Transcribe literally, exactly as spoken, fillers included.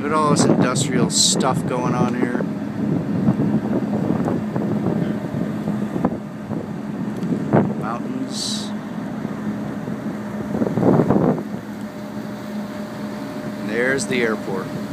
at all this industrial stuff going on here. Mountains. There's the airport.